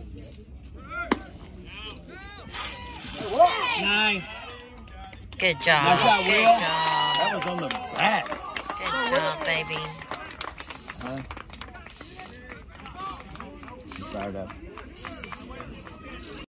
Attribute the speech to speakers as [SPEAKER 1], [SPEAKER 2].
[SPEAKER 1] Nice.
[SPEAKER 2] Good job.
[SPEAKER 1] Nice
[SPEAKER 2] Good
[SPEAKER 1] job.
[SPEAKER 2] job.
[SPEAKER 1] That was on the back.
[SPEAKER 2] Good job, baby.
[SPEAKER 1] Fired up.